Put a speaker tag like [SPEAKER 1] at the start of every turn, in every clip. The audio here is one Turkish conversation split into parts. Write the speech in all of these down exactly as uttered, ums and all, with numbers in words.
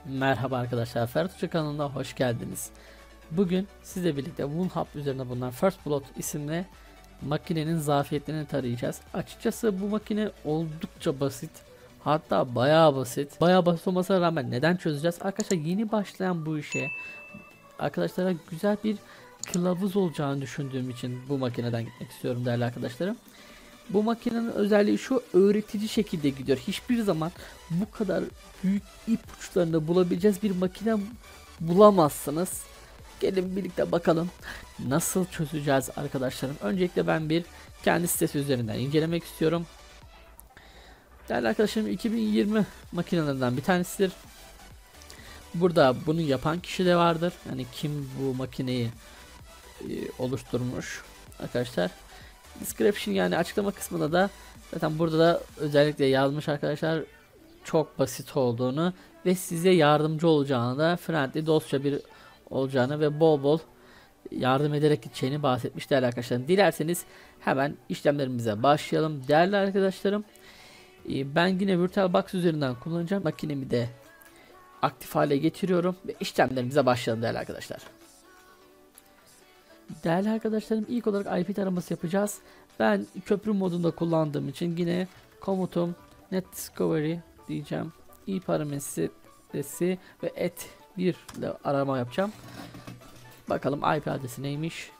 [SPEAKER 1] Merhaba arkadaşlar, Ferhat Hoca kanalına hoş geldiniz. Bugün sizle birlikte WunHub üzerinde bulunan First Blood isimli makinenin zafiyetlerini tarayacağız. Açıkçası bu makine oldukça basit. Hatta bayağı basit. Bayağı basit olmasına rağmen neden çözeceğiz? Arkadaşlar yeni başlayan bu işe arkadaşlara güzel bir kılavuz olacağını düşündüğüm için bu makineden gitmek istiyorum değerli arkadaşlarım. Bu makinenin özelliği şu: öğretici şekilde gidiyor. Hiçbir zaman bu kadar büyük ipuçlarını bulabileceğiz bir makine bulamazsınız. Gelin birlikte bakalım nasıl çözeceğiz arkadaşlarım. Öncelikle ben bir kendi sitesi üzerinden incelemek istiyorum. Değerli arkadaşlarım, iki bin yirmi makinelerinden bir tanesidir. Burada bunu yapan kişi de vardır. Yani kim bu makineyi e, oluşturmuş arkadaşlar. Description, yani açıklama kısmında da zaten burada da özellikle yazmış arkadaşlar, çok basit olduğunu ve size yardımcı olacağını da, friendly, dostça bir olacağını ve bol bol yardım ederek gideceğini bahsetmiş değerli arkadaşlarım. Dilerseniz hemen işlemlerimize başlayalım değerli arkadaşlarım. Ben yine VirtualBox üzerinden kullanacağım. Makinemi de aktif hale getiriyorum ve işlemlerimize başlayalım değerli arkadaşlar. Değerli arkadaşlarım, ilk olarak I P taraması yapacağız. Ben köprü modunda kullandığım için yine komutum net discovery diyeceğim. İ parametresi ve et bir ile arama yapacağım. Bakalım I P adresi neymiş.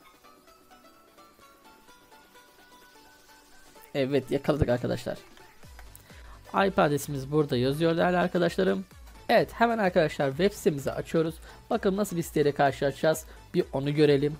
[SPEAKER 1] Evet, yakaladık arkadaşlar. I P adresimiz burada yazıyor değerli arkadaşlarım. Evet, hemen arkadaşlar web sitemizi açıyoruz. Bakalım nasıl bir siteyle karşılaşacağız, bir onu görelim.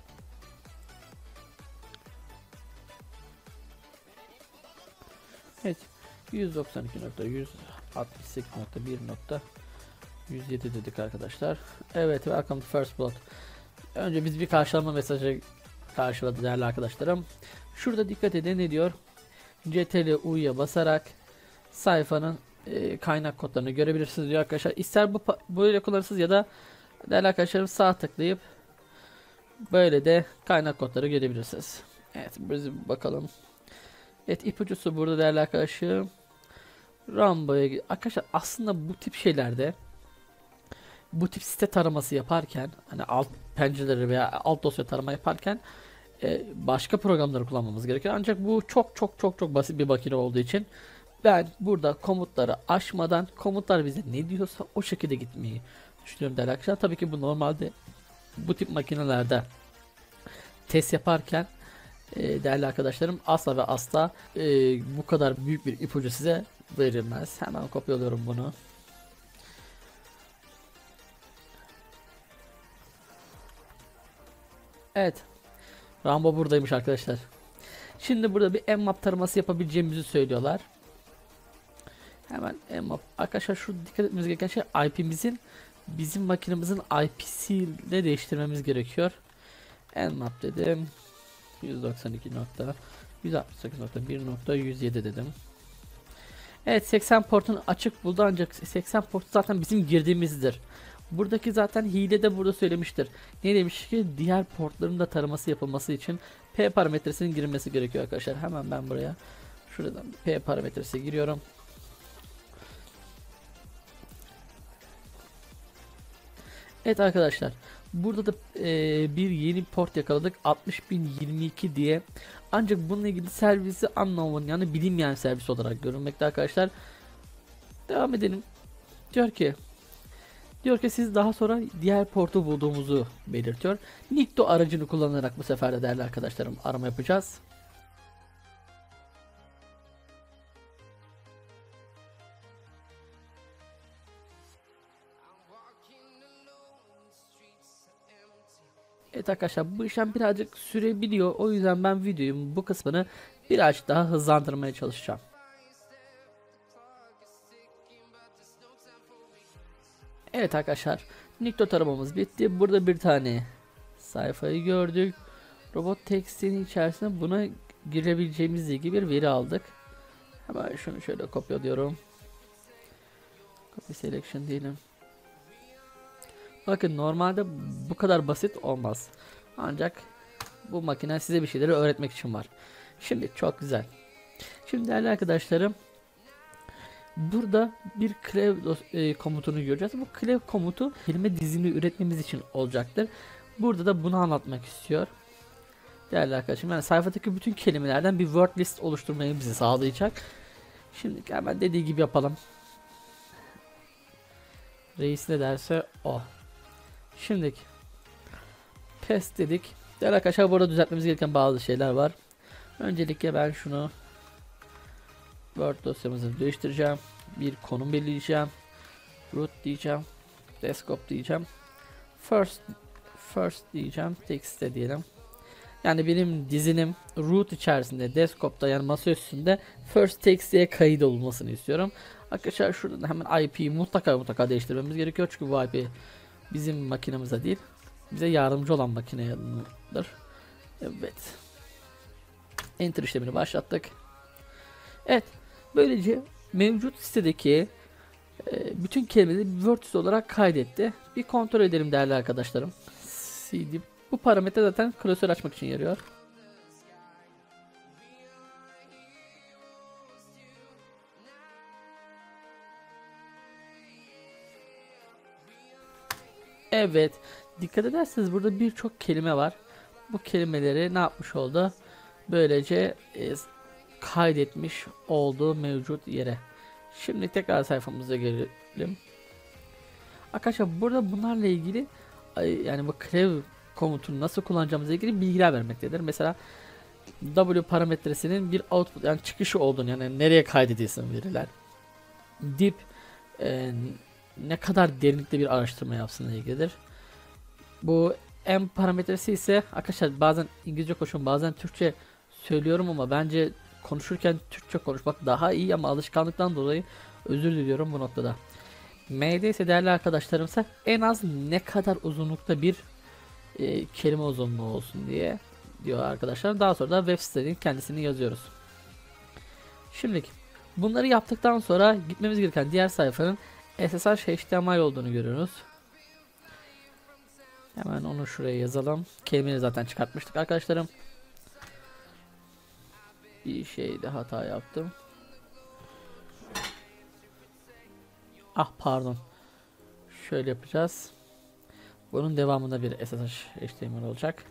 [SPEAKER 1] Evet, yüz doksan iki nokta yüz altmış sekiz nokta bir nokta yüz yedi dedik arkadaşlar. Evet, welcome to First Blood. Önce biz bir karşılama mesajı karşıladı değerli arkadaşlarım. Şurada dikkat edin, ne diyor? C T R L U'ya basarak sayfanın e, kaynak kodlarını görebilirsiniz diyor arkadaşlar. İster bu böyle kullanırsınız ya da değerli arkadaşlarım sağ tıklayıp böyle de kaynak kodları görebilirsiniz. Evet, biz bakalım. Evet, ipucusu burada değerli arkadaşlarım. Rambo'ya arkadaşlar, aslında bu tip şeylerde, bu tip site taraması yaparken, hani alt pencereleri veya alt dosya tarama yaparken e, başka programları kullanmamız gerekiyor. Ancak bu çok çok çok çok basit bir makine olduğu için ben burada komutları aşmadan, komutlar bize ne diyorsa o şekilde gitmeyi düşünüyorum değerli arkadaşlar. Tabii ki bu normalde bu tip makinelerde test yaparken e, değerli arkadaşlarım asla ve asla e, bu kadar büyük bir ipucu size verilmez. Hemen kopyalıyorum bunu. Evet, Rambo buradaymış arkadaşlar. Şimdi burada bir Mmap taraması yapabileceğimizi söylüyorlar. Hemen Mmap arkadaşlar, şu dikkat etmemiz gereken şey I P'mizin bizim makinemizin I P'si ile değiştirmemiz gerekiyor. Mmap dedim. yüz doksan iki nokta yüz altmış sekiz nokta bir nokta yüz yedi dedim. Evet, seksen portun açık buldu, ancak seksen port zaten bizim girdiğimizdir. Buradaki zaten hile de burada söylemiştir. Ne demiş ki, diğer portların da taraması yapılması için P parametresinin girilmesi gerekiyor arkadaşlar. Hemen ben buraya şuradan P parametresi giriyorum. Evet arkadaşlar, burada da e, bir yeni port yakaladık, altmış bin yirmi iki diye. Ancak bununla ilgili servisi unknown, yani bilinmeyen servis olarak görünmekte arkadaşlar. Devam edelim. Diyor ki diyor ki siz daha sonra diğer portu bulduğumuzu belirtiyor. Nikto aracını kullanarak bu sefer de değerli arkadaşlarım arama yapacağız. Evet arkadaşlar, bu işlem birazcık sürebiliyor. O yüzden ben videoyu bu kısmını birazcık daha hızlandırmaya çalışacağım. Evet arkadaşlar, Nikto taramamız bitti. Burada bir tane sayfayı gördük. Robot tekstinin içerisine buna girebileceğimizle ilgili bir veri aldık. Hemen şunu şöyle kopyalıyorum. Copy selection diyelim. Bakın, normalde bu kadar basit olmaz. Ancak bu makine size bir şeyleri öğretmek için var. Şimdi çok güzel. Şimdi değerli arkadaşlarım, Burada bir clave e, komutunu göreceğiz. Bu clave komutu kelime dizini üretmemiz için olacaktır. Burada da bunu anlatmak istiyor. Değerli arkadaşım, yani sayfadaki bütün kelimelerden bir word list oluşturmayı bize sağlayacak. Şimdi hemen dediği gibi yapalım. Reis ne derse o. Şimdiki pes dedik. Değerli arkadaşlar, burada düzeltmemiz gereken bazı şeyler var. Öncelikle ben şunu Word dosyamızı değiştireceğim. Bir konum belirleyeceğim. Root diyeceğim. Desktop diyeceğim. First first diyeceğim. Text'te diyelim. Yani benim dizinim root içerisinde, desktop'ta yani masa üstünde first text diye kayıt olmasını istiyorum. Arkadaşlar şuradan hemen I P'yi mutlaka mutlaka değiştirmemiz gerekiyor. Çünkü bu I P bizim makinemize değil, bize yardımcı olan makinedir. Evet. Enter işlemini başlattık. Evet. Böylece mevcut sitedeki e, bütün kelimeleri Word olarak kaydetti. Bir kontrol edelim değerli arkadaşlarım. C D. Bu parametre zaten klasör açmak için yarıyor. Evet. Dikkat ederseniz burada birçok kelime var. Bu kelimeleri ne yapmış oldu? Böylece e, kaydetmiş olduğu mevcut yere. Şimdi tekrar sayfamıza gelelim. Arkadaşlar burada bunlarla ilgili yani bu clave komutunu nasıl kullanacağımızla ilgili bilgiler vermektedir. Mesela W parametresinin bir output yani çıkışı olduğunu, yani nereye kaydedilsin veriler. Dip e, ne kadar derinlikte bir araştırma yapsınla ilgilidir. Bu M parametresi ise arkadaşlar bazen İngilizce konuşuyorum, bazen Türkçe söylüyorum ama bence konuşurken Türkçe konuşmak daha iyi, ama alışkanlıktan dolayı özür diliyorum bu noktada. M'de ise değerli arkadaşlarımsa en az ne kadar uzunlukta bir e, kelime uzunluğu olsun diye diyor arkadaşlar. Daha sonra da web sitenin kendisini yazıyoruz. Şimdi bunları yaptıktan sonra gitmemiz gereken diğer sayfanın S S H H T M L olduğunu görüyoruz. Hemen onu şuraya yazalım. Kelimeyi zaten çıkartmıştık arkadaşlarım. Bir şeyde hata yaptım. Ah pardon. Şöyle yapacağız. Bunun devamında bir S S H H T M L olacak.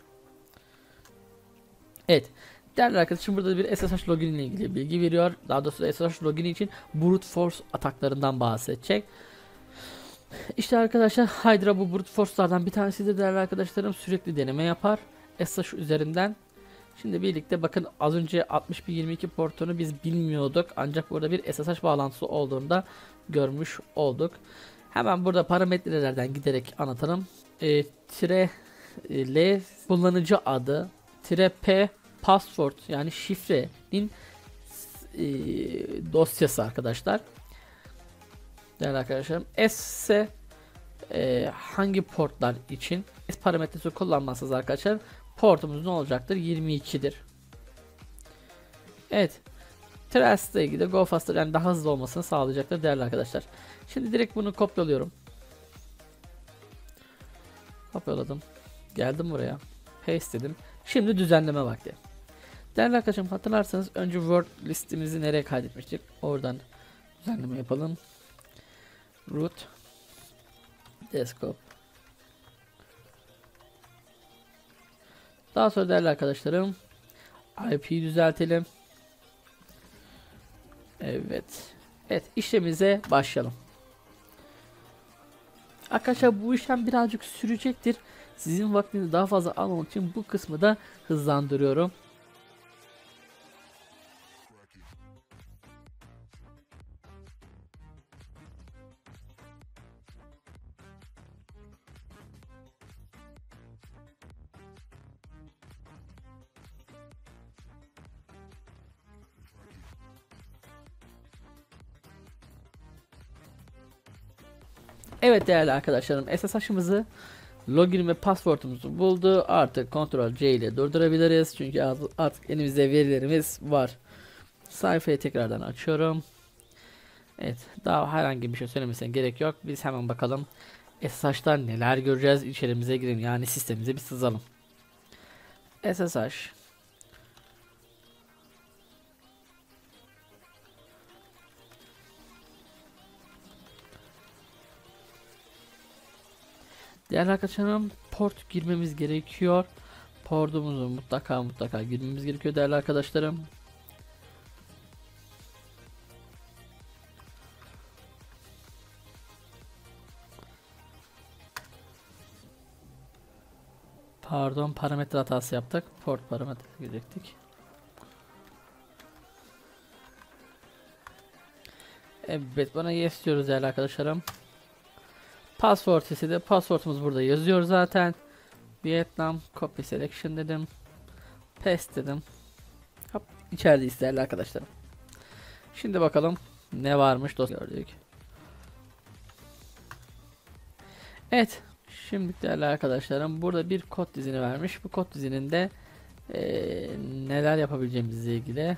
[SPEAKER 1] Evet. Değerli arkadaşım, burada bir S S H login ile ilgili bilgi veriyor. Daha doğrusu S S H login için brute force ataklarından bahsedecek. İşte arkadaşlar Hydra bu brute force'lardan bir tanesidir değerli arkadaşlarım. Sürekli deneme yapar S S H üzerinden. Şimdi birlikte bakın, az önce altmış bir yirmi iki portunu biz bilmiyorduk. Ancak burada bir S S H bağlantısı olduğunu da görmüş olduk. Hemen burada parametrelerden giderek anlatalım. E, tire e, L kullanıcı adı, tire P password yani şifrenin e, dosyası arkadaşlar. Değerli arkadaşlarım, S ise e, hangi portlar için? S parametresi kullanmazsanız arkadaşlar portumuz ne olacaktır? yirmi iki'dir. Evet. Trace ile ilgili Go Faster yani daha hızlı olmasını sağlayacaktır değerli arkadaşlar. Şimdi direkt bunu kopyalıyorum. Kopyaladım. Geldim buraya. Paste dedim. Şimdi düzenleme vakti. Değerli arkadaşım, hatırlarsanız önce Word listemizi nereye kaydetmiştik? Oradan düzenleme yapalım. Root Desktop. Daha sonra değerli arkadaşlarım I P'yi düzeltelim. Evet. Evet, işlemimize başlayalım. Arkadaşlar bu işlem birazcık sürecektir. Sizin vaktinizi daha fazla almamak için bu kısmı da hızlandırıyorum. Evet değerli arkadaşlarım, S S H'ımızı, login ve password'umuzu buldu. Artık kontrol C ile durdurabiliriz. Çünkü artık elimizde verilerimiz var. Sayfayı tekrardan açıyorum. Evet, daha herhangi bir şey söylemesine gerek yok. Biz hemen bakalım S S H'tan neler göreceğiz. İçerimize girelim, yani sistemimize bir sızalım. S S H Değerli arkadaşlarım, port girmemiz gerekiyor. Portumuzu mutlaka mutlaka girmemiz gerekiyor değerli arkadaşlarım. Pardon, parametre hatası yaptık. Port parametre girecektik. Evet, bana yes diyoruz değerli arkadaşlarım. Password ise de password'umuz burada yazıyor zaten. Vietnam copy selection dedim. Paste dedim. Hop, içerideyiz değerli arkadaşlarım. Şimdi bakalım ne varmış dosya gördük. Evet, şimdi değerli arkadaşlarım burada bir kod dizini vermiş. Bu kod dizininde ee, neler yapabileceğimizle ilgili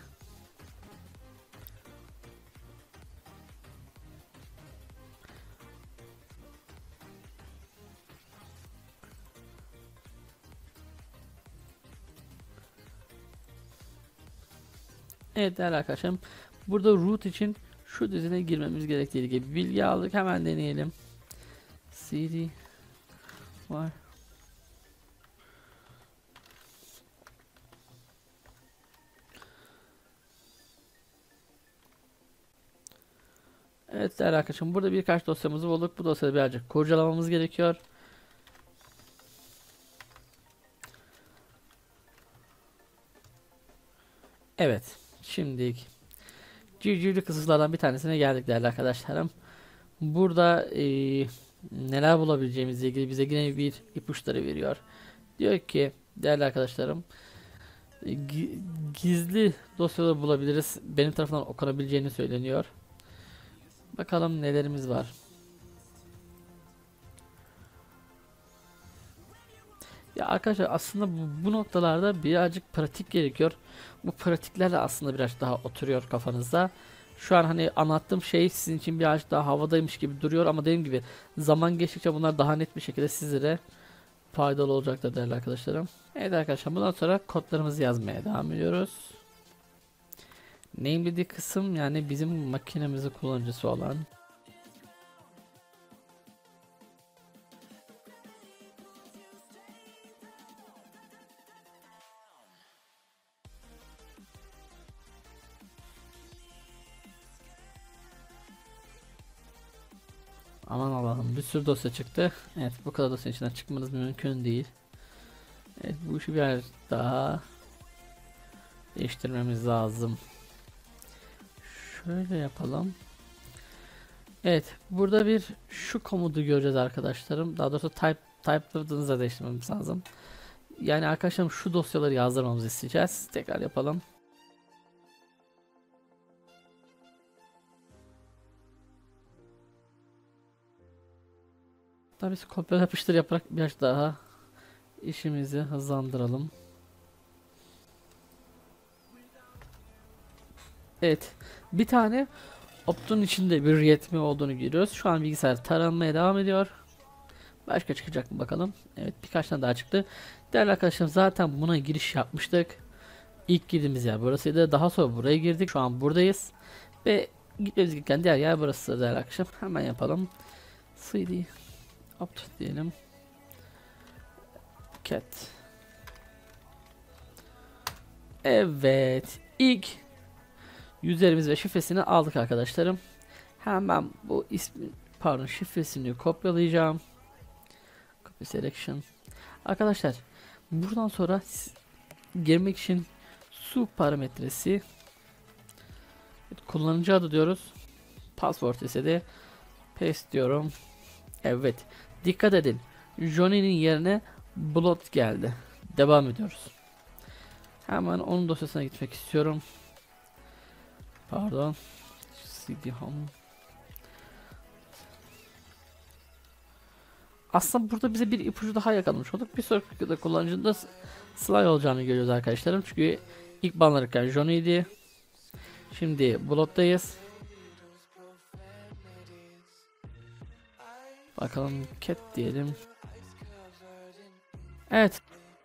[SPEAKER 1] evet değerli arkadaşlarım, burada root için şu dizine girmemiz gerektiği gibi bilgi aldık. Hemen deneyelim. Cd var. Evet değerli arkadaşım, burada birkaç dosyamızı bulduk. Bu dosyada birazcık kurcalamamız gerekiyor. Evet, şimdi civcivli kısımlardan bir tanesine geldik değerli arkadaşlarım. Burada e, neler bulabileceğimizle ilgili bize yine bir ipuçları veriyor. Diyor ki değerli arkadaşlarım, gizli dosyaları bulabiliriz. Benim tarafından okunabileceğini söyleniyor. Bakalım nelerimiz var. Ya arkadaşlar, aslında bu, bu noktalarda birazcık pratik gerekiyor. Bu pratiklerle aslında biraz daha oturuyor kafanızda. Şu an hani anlattığım şey sizin için birazcık daha havadaymış gibi duruyor ama dediğim gibi zaman geçtikçe bunlar daha net bir şekilde sizlere faydalı olacaktır değerli arkadaşlarım. Evet arkadaşlar, bundan sonra kodlarımızı yazmaya devam ediyoruz. Name dediği kısım yani bizim makinemizi kullanıcısı olan. Aman Allah'ım, bir sürü dosya çıktı. Evet, bu kadar dosya içinden çıkmanız mümkün değil. Evet, bu işi biraz daha değiştirmemiz lazım. Şöyle yapalım. Evet, burada bir şu komutu göreceğiz arkadaşlarım. Daha doğrusu type type'larınızı da değiştirmemiz lazım. Yani arkadaşlarım, şu dosyaları yazdırmamızı isteyeceğiz. Tekrar yapalım. Tabii biz kopya yapıştır yaparak biraz daha işimizi hızlandıralım. Evet, bir tane optun içinde bir yetme olduğunu görüyoruz. Şu an bilgisayar taranmaya devam ediyor. Başka çıkacak mı bakalım. Evet, birkaç tane daha çıktı. Değerli arkadaşlarım, zaten buna giriş yapmıştık. İlk girdiğimiz yer burasıydı. Daha sonra buraya girdik. Şu an buradayız. Ve gitmemiz gereken diğer yer burası değerli arkadaşlar. Hemen yapalım. Cd opt diyelim. Cat. Evet. İlk yüzlerimiz ve şifresini aldık arkadaşlarım. Hemen bu ismi, pardon, şifresini kopyalayacağım. Copy selection. Arkadaşlar, buradan sonra girmek için su parametresi, kullanıcı adı diyoruz. Password ise de paste diyorum. Evet. Dikkat edin. Johnny'nin yerine Blood geldi. Devam ediyoruz. Hemen onun dosyasına gitmek istiyorum. Pardon. cd home. Aslında burada bize bir ipucu daha yakalamış olduk. Bir sonraki videoda kullanıcının da Sly olacağını görüyoruz arkadaşlarım. Çünkü ilk banlanırken Johnny'ydi. Şimdi Blood'dayız. Bakalım cat diyelim. Evet.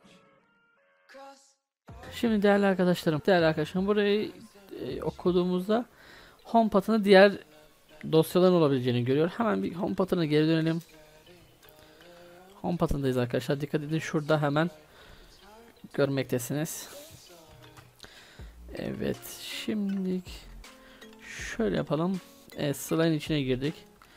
[SPEAKER 1] Şimdi değerli arkadaşlarım, değerli arkadaşlarım, burayı e, okuduğumuzda home path'ını diğer dosyaların olabileceğini görüyor. Hemen bir home path'ına geri dönelim. HomePod'undayız arkadaşlar. Dikkat edin, şurada hemen görmektesiniz. Evet, şimdi şöyle yapalım. Evet, slide'ın içine girdik.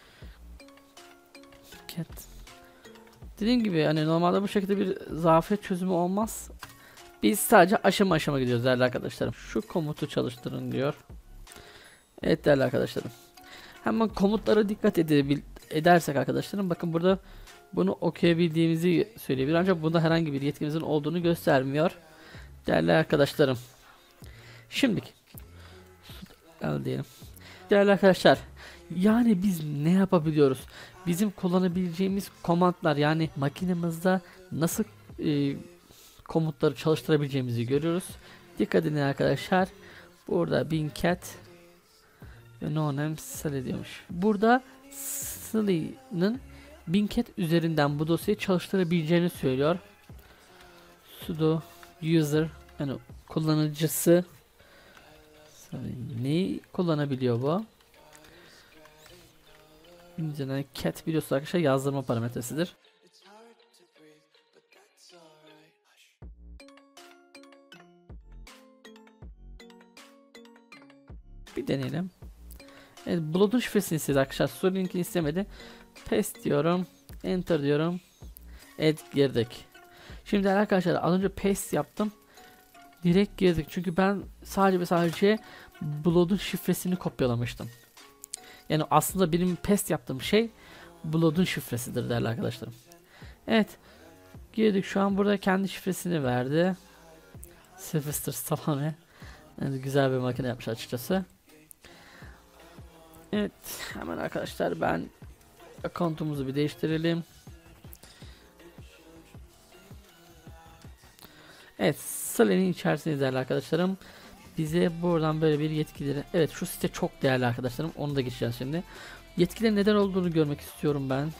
[SPEAKER 1] Cat. Dediğim gibi hani normalde bu şekilde bir zafiyet çözümü olmaz. Biz sadece aşama aşama gidiyoruz değerli arkadaşlarım. Şu komutu çalıştırın diyor. Evet değerli arkadaşlarım. Hemen komutlara dikkat edebil edersek arkadaşlarım, bakın burada bunu okuyabildiğimizi söyleyebilir. Ancak bunda herhangi bir yetkimizin olduğunu göstermiyor. Değerli arkadaşlarım. Şimdiki. Al diyelim. Değerli arkadaşlar. Yani biz ne yapabiliyoruz? Bizim kullanabileceğimiz komutlar, yani makinemizde nasıl e, komutları çalıştırabileceğimizi görüyoruz. Dikkat edin arkadaşlar. Burada bincat ve noname Sally diyormuş. Burada Sally'nin bincat üzerinden bu dosyayı çalıştırabileceğini söylüyor. Sudo user, yani kullanıcısı neyi kullanabiliyor bu? İnceden cat biliyorsunuz arkadaşlar yazdırma parametresidir. Bir deneyelim. Evet, Blood'un şifresini istedi arkadaşlar. Soru linkini istemedi. Paste diyorum. Enter diyorum. Evet, girdik. Şimdi arkadaşlar az önce paste yaptım. Direkt girdik. Çünkü ben sadece ve sadece Blood'un şifresini kopyalamıştım. Yani aslında benim paste yaptığım şey Blood'un şifresidir değerli arkadaşlarım. Evet. Girdik. Şu an burada kendi şifresini verdi. Sylvester Stallone. Yani güzel bir makine yapmış açıkçası. Evet, hemen arkadaşlar ben account'umuzu bir değiştirelim. Evet, Sally'nin içerisindeyiz değerli arkadaşlarım. Bize buradan böyle bir yetkileri. Evet, şu site çok değerli arkadaşlarım. Onu da geçeceğiz şimdi. Yetkilerin neden olduğunu görmek istiyorum ben.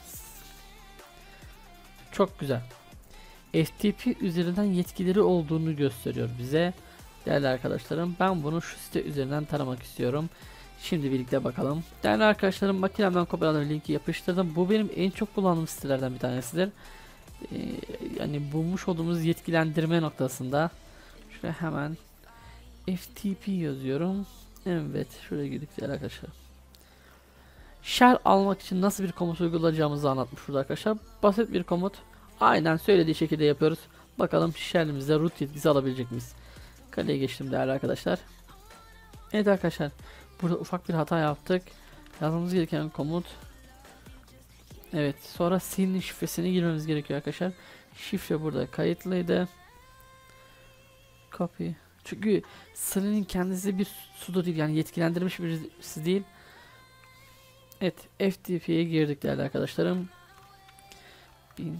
[SPEAKER 1] Çok güzel. F T P üzerinden yetkileri olduğunu gösteriyor bize. Değerli arkadaşlarım, ben bunu şu site üzerinden taramak istiyorum. Şimdi birlikte bakalım. Değerli arkadaşlarım, makinemden kopyaladığım linki yapıştırdım. Bu benim en çok kullandığım sitelerden bir tanesidir. Ee, yani bulmuş olduğumuz yetkilendirme noktasında. Şuraya hemen F T P yazıyorum. Evet, şuraya girdik değerli arkadaşlar. Shell almak için nasıl bir komut uygulayacağımızı anlatmış burada arkadaşlar. Basit bir komut. Aynen söylediği şekilde yapıyoruz. Bakalım shell'imizde root yetkisi alabilecek miyiz? Kaleye geçtim değerli arkadaşlar. Evet arkadaşlar, burada ufak bir hata yaptık. Yazmamız gereken komut. Evet, sonra C'nin şifresini girmemiz gerekiyor arkadaşlar. Şifre burada kayıtlıydı. Copy. Çünkü C'nin kendisi bir sudo değil, yani yetkilendirilmiş birisi değil. Evet, F T P'ye girdik değerli arkadaşlarım. Bin.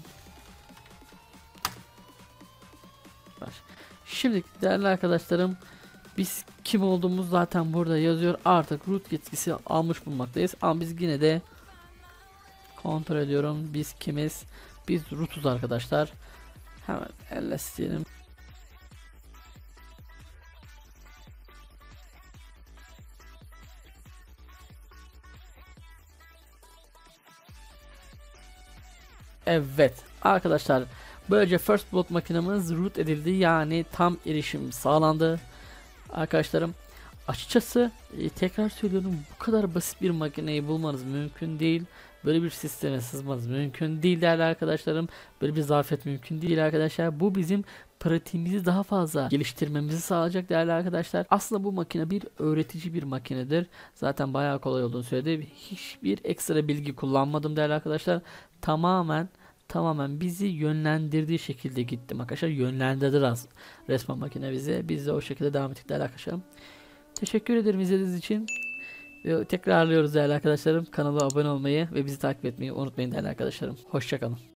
[SPEAKER 1] Şimdi değerli arkadaşlarım, biz kim olduğumuz zaten burada yazıyor. Artık root yetkisi almış bulunmaktayız. Ama biz yine de kontrol ediyorum. Biz kimiz? Biz root'uz arkadaşlar. Hemen ls diyelim. Evet arkadaşlar, böylece First Blood makinemiz root edildi, yani tam erişim sağlandı arkadaşlarım. Açıkçası e, tekrar söylüyorum, bu kadar basit bir makineyi bulmanız mümkün değil. Böyle bir sisteme sızmanız mümkün değil değerli arkadaşlarım. Böyle bir zafiyet mümkün değil arkadaşlar. Bu bizim pratiğimizi daha fazla geliştirmemizi sağlayacak değerli arkadaşlar. Aslında bu makine bir öğretici bir makinedir. Zaten bayağı kolay olduğunu söyledi. Hiçbir ekstra bilgi kullanmadım değerli arkadaşlar. Tamamen tamamen bizi yönlendirdiği şekilde gittim arkadaşlar. Yönlendirdi resmen makine bizi. Biz de o şekilde devam ettik değerli arkadaşlar. Teşekkür ederim izlediğiniz için. Ve tekrarlıyoruz değerli arkadaşlarım. Kanala abone olmayı ve bizi takip etmeyi unutmayın değerli arkadaşlarım. Hoşçakalın.